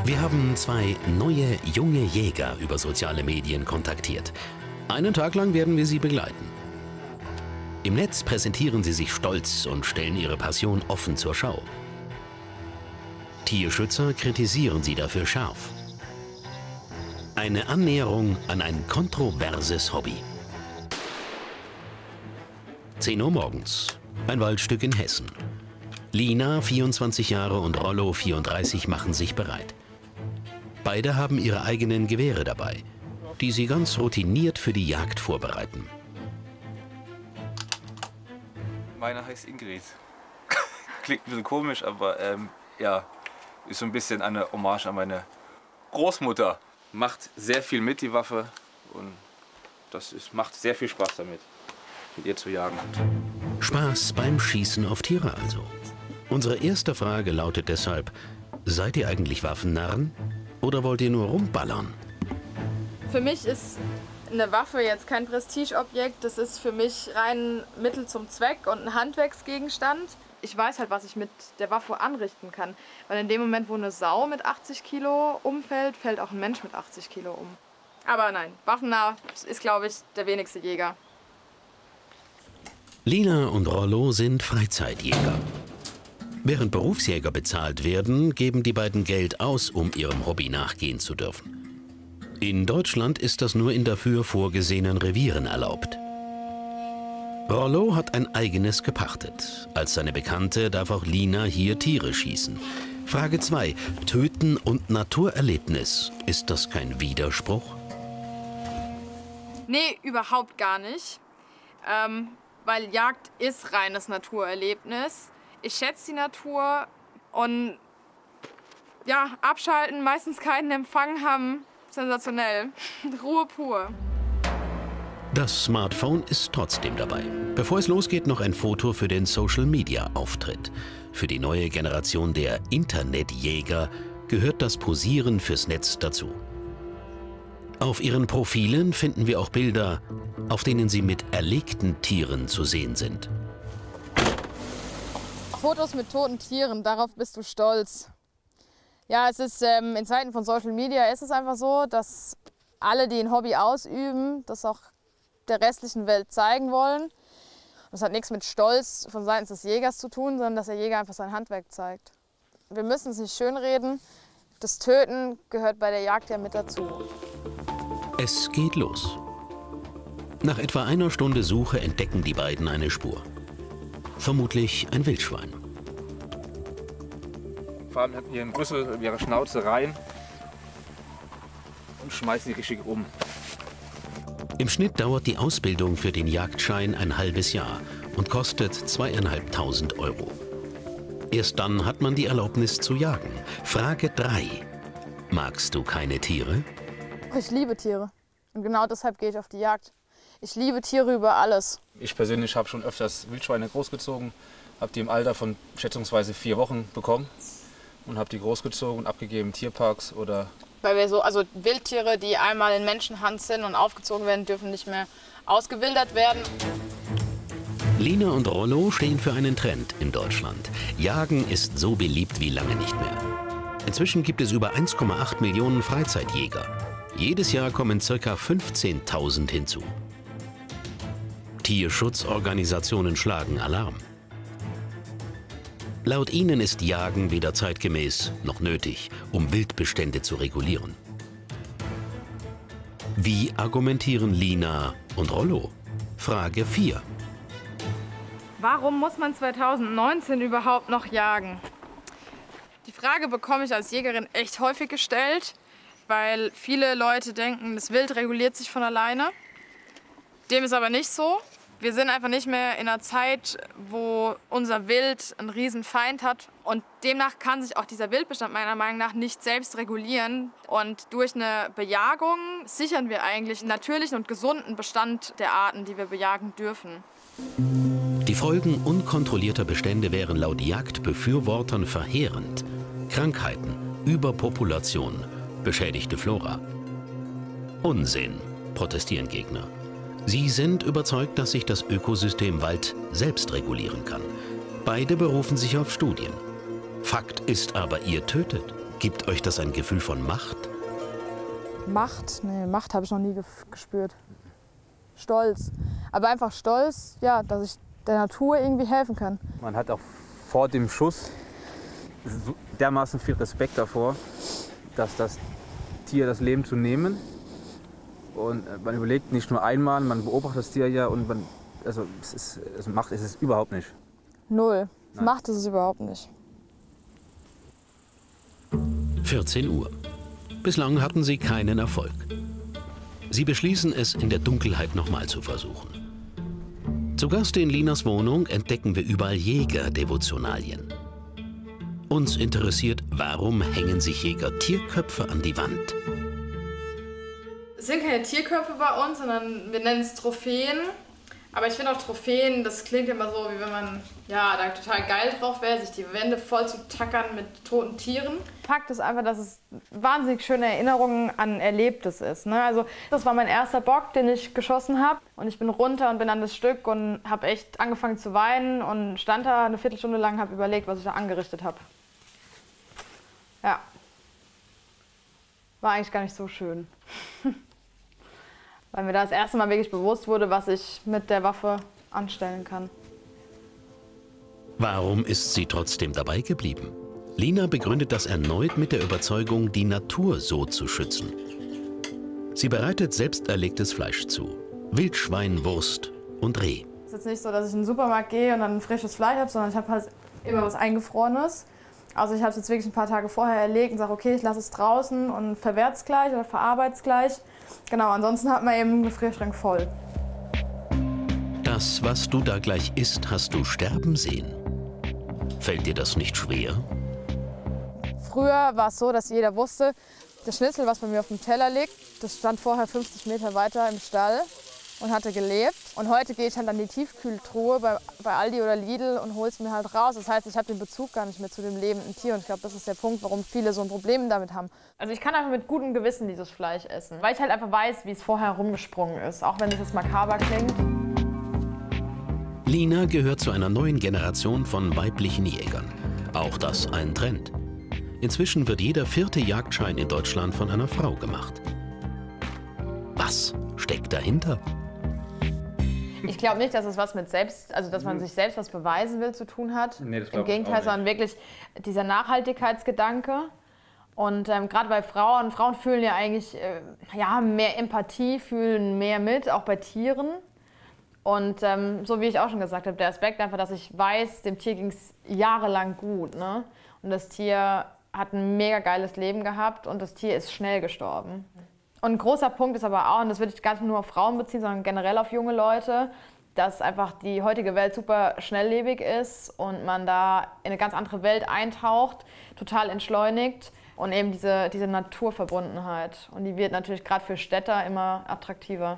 Wir haben zwei neue, junge Jäger über soziale Medien kontaktiert. Einen Tag lang werden wir sie begleiten. Im Netz präsentieren sie sich stolz und stellen ihre Passion offen zur Schau. Tierschützer kritisieren sie dafür scharf. Eine Annäherung an ein kontroverses Hobby. 10 Uhr morgens, ein Waldstück in Hessen. Lina, 24 Jahre, und Rollo, 34, machen sich bereit. Beide haben ihre eigenen Gewehre dabei, die sie ganz routiniert für die Jagd vorbereiten. Meine heißt Ingrid. Klingt ein bisschen komisch, aber ja, ist so ein bisschen eine Hommage an meine Großmutter. Macht sehr viel mit, die Waffe, und macht sehr viel Spaß damit, mit ihr zu jagen. Spaß beim Schießen auf Tiere also. Unsere erste Frage lautet deshalb: Seid ihr eigentlich Waffennarren oder wollt ihr nur rumballern? Für mich ist eine Waffe jetzt kein Prestigeobjekt. Das ist für mich rein Mittel zum Zweck und ein Handwerksgegenstand. Ich weiß halt, was ich mit der Waffe anrichten kann. Weil in dem Moment, wo eine Sau mit 80 Kilo umfällt, fällt auch ein Mensch mit 80 Kilo um. Aber nein, waffennah ist, glaube ich, der wenigste Jäger. Lina und Rollo sind Freizeitjäger. Während Berufsjäger bezahlt werden, geben die beiden Geld aus, um ihrem Hobby nachgehen zu dürfen. In Deutschland ist das nur in dafür vorgesehenen Revieren erlaubt. Rollo hat ein eigenes gepachtet. Als seine Bekannte darf auch Lina hier Tiere schießen. Frage 2. Töten und Naturerlebnis. Ist das kein Widerspruch? Nee, überhaupt gar nicht. Weil Jagd ist reines Naturerlebnis. Ich schätze die Natur und ja, abschalten, meistens keinen Empfang haben, sensationell. Ruhe pur. Das Smartphone ist trotzdem dabei. Bevor es losgeht, noch ein Foto für den Social-Media-Auftritt. Für die neue Generation der Internetjäger gehört das Posieren fürs Netz dazu. Auf ihren Profilen finden wir auch Bilder, auf denen sie mit erlegten Tieren zu sehen sind. Fotos mit toten Tieren, darauf bist du stolz. Ja, es ist in Zeiten von Social Media ist es einfach so, dass alle, die ein Hobby ausüben, das auch der restlichen Welt zeigen wollen. Das hat nichts mit Stolz von Seiten des Jägers zu tun, sondern dass der Jäger einfach sein Handwerk zeigt. Wir müssen es nicht schönreden. Das Töten gehört bei der Jagd ja mit dazu. Es geht los. Nach etwa einer Stunde Suche entdecken die beiden eine Spur. Vermutlich ein Wildschwein. Fahren ihren Rüssel, ihre Schnauze rein und schmeißen sie richtig um. Im Schnitt dauert die Ausbildung für den Jagdschein ein halbes Jahr und kostet 2.500 €. Erst dann hat man die Erlaubnis zu jagen. Frage 3. Magst du keine Tiere? Ich liebe Tiere und genau deshalb gehe ich auf die Jagd. Ich liebe Tiere über alles. Ich persönlich habe schon öfters Wildschweine großgezogen, habe die im Alter von schätzungsweise 4 Wochen bekommen und habe die großgezogen und abgegeben in Tierparks oder... Weil wir also Wildtiere, die einmal in Menschenhand sind und aufgezogen werden, dürfen nicht mehr ausgewildert werden. Lina und Rollo stehen für einen Trend in Deutschland. Jagen ist so beliebt wie lange nicht mehr. Inzwischen gibt es über 1,8 Millionen Freizeitjäger. Jedes Jahr kommen ca. 15.000 hinzu. Tierschutzorganisationen schlagen Alarm. Laut ihnen ist Jagen weder zeitgemäß noch nötig, um Wildbestände zu regulieren. Wie argumentieren Lina und Rollo? Frage 4. Warum muss man 2019 überhaupt noch jagen? Die Frage bekomme ich als Jägerin echt häufig gestellt, weil viele Leute denken, das Wild reguliert sich von alleine. Dem ist aber nicht so. Wir sind einfach nicht mehr in einer Zeit, wo unser Wild einen riesen Feind hat. Und demnach kann sich auch dieser Wildbestand meiner Meinung nach nicht selbst regulieren. Und durch eine Bejagung sichern wir eigentlich einen natürlichen und gesunden Bestand der Arten, die wir bejagen dürfen. Die Folgen unkontrollierter Bestände wären laut Jagdbefürwortern verheerend. Krankheiten, Überpopulation, beschädigte Flora. Unsinn, protestieren Gegner. Sie sind überzeugt, dass sich das Ökosystem Wald selbst regulieren kann. Beide berufen sich auf Studien. Fakt ist aber, ihr tötet. Gibt euch das ein Gefühl von Macht? Macht? Nee, Macht habe ich noch nie gespürt. Stolz. Aber einfach stolz, ja, dass ich der Natur irgendwie helfen kann. Man hat auch vor dem Schuss dermaßen viel Respekt davor, dass das Tier das Leben zu nehmen. Und man überlegt nicht nur einmal, man beobachtet das Tier ja und Macht ist es überhaupt nicht. Null. Nein. Macht ist es überhaupt nicht. 14 Uhr. Bislang hatten sie keinen Erfolg. Sie beschließen es, in der Dunkelheit nochmal zu versuchen. Zu Gast in Linas Wohnung entdecken wir überall Jägerdevotionalien. Uns interessiert, warum hängen sich Jäger Tierköpfe an die Wand? Es sind keine Tierköpfe bei uns, sondern wir nennen es Trophäen. Aber ich finde auch Trophäen, das klingt immer so, wie wenn man ja, da total geil drauf wäre, sich die Wände voll zu tackern mit toten Tieren. Fakt ist einfach, dass es wahnsinnig schöne Erinnerungen an Erlebtes ist. Ne? Also das war mein erster Bock, den ich geschossen habe. Und ich bin runter und bin an das Stück und habe echt angefangen zu weinen und stand da eine Viertelstunde lang, habe überlegt, was ich da angerichtet habe. Ja. War eigentlich gar nicht so schön. Weil mir da das erste Mal wirklich bewusst wurde, was ich mit der Waffe anstellen kann. Warum ist sie trotzdem dabei geblieben? Lina begründet das erneut mit der Überzeugung, die Natur so zu schützen. Sie bereitet selbst erlegtes Fleisch zu. Wildschwein, Wurst und Reh. Es ist jetzt nicht so, dass ich in den Supermarkt gehe und dann frisches Fleisch habe, sondern ich habe halt immer was Eingefrorenes. Also ich habe es jetzt wirklich ein paar Tage vorher erlegt und sage, okay, ich lasse es draußen und verwerte es gleich oder verarbeite es gleich. Genau, ansonsten hat man eben einen Gefrierschrank voll. Das, was du da gleich isst, hast du sterben sehen. Fällt dir das nicht schwer? Früher war es so, dass jeder wusste, das Schnitzel, was bei mir auf dem Teller liegt, das stand vorher 50 Meter weiter im Stall und hatte gelebt. Und heute gehe ich halt an die Tiefkühltruhe bei Aldi oder Lidl und hole es mir halt raus. Das heißt, ich habe den Bezug gar nicht mehr zu dem lebenden Tier. Und ich glaube, das ist der Punkt, warum viele so ein Problem damit haben. Also ich kann einfach mit gutem Gewissen dieses Fleisch essen, weil ich halt einfach weiß, wie es vorher rumgesprungen ist, auch wenn es jetzt makaber klingt. Lina gehört zu einer neuen Generation von weiblichen Jägern. Auch das ein Trend. Inzwischen wird jeder 4. Jagdschein in Deutschland von einer Frau gemacht. Was steckt dahinter? Ich glaube nicht, dass es was mit dass man sich selbst was beweisen will, zu tun hat. Nee, das Im glaub ich Gegenteil, auch nicht. sondern wirklich dieser Nachhaltigkeitsgedanke. Und gerade bei Frauen fühlen ja eigentlich mehr Empathie, fühlen mehr mit, auch bei Tieren. Und so wie ich auch schon gesagt habe, der Aspekt einfach, dass ich weiß, dem Tier ging es jahrelang gut. Ne? Und das Tier hat ein mega geiles Leben gehabt und das Tier ist schnell gestorben. Und ein großer Punkt ist aber auch, und das würde ich gar nicht nur auf Frauen beziehen, sondern generell auf junge Leute, dass einfach die heutige Welt super schnelllebig ist und man da in eine ganz andere Welt eintaucht, total entschleunigt und eben diese Naturverbundenheit. Und die wird natürlich gerade für Städter immer attraktiver.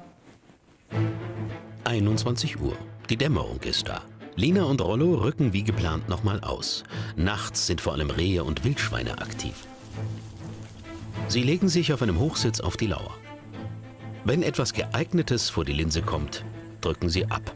21 Uhr. Die Dämmerung ist da. Lina und Rollo rücken wie geplant nochmal aus. Nachts sind vor allem Rehe und Wildschweine aktiv. Sie legen sich auf einem Hochsitz auf die Lauer. Wenn etwas Geeignetes vor die Linse kommt, drücken sie ab.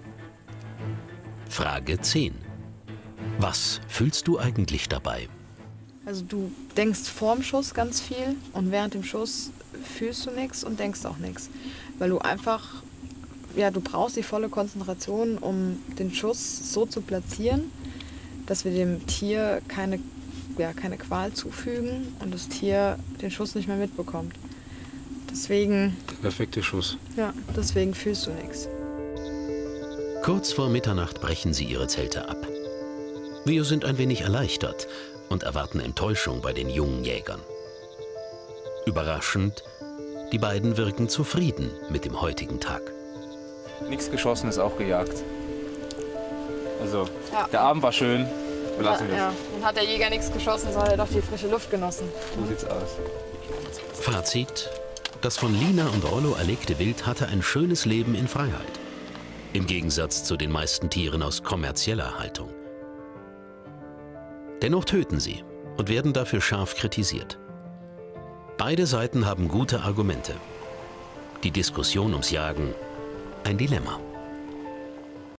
Frage 10. Was fühlst du eigentlich dabei? Also du denkst vorm Schuss ganz viel und während dem Schuss fühlst du nichts und denkst auch nichts. Weil du einfach, du brauchst die volle Konzentration, um den Schuss so zu platzieren, dass wir dem Tier keine Qual zufügen und das Tier den Schuss nicht mehr mitbekommt. Deswegen... Der perfekte Schuss. Ja, deswegen fühlst du nichts. Kurz vor Mitternacht brechen sie ihre Zelte ab. Wir sind ein wenig erleichtert und erwarten Enttäuschung bei den jungen Jägern. Überraschend, die beiden wirken zufrieden mit dem heutigen Tag. Nichts geschossen ist auch gejagt. Also, Ja. der Abend war schön. Belassen wir es. Ja, und hat der Jäger nichts geschossen, so hat er doch die frische Luft genossen. So sieht's aus. Fazit: Das von Lina und Rollo erlegte Wild hatte ein schönes Leben in Freiheit. Im Gegensatz zu den meisten Tieren aus kommerzieller Haltung. Dennoch töten sie und werden dafür scharf kritisiert. Beide Seiten haben gute Argumente. Die Diskussion ums Jagen ein Dilemma.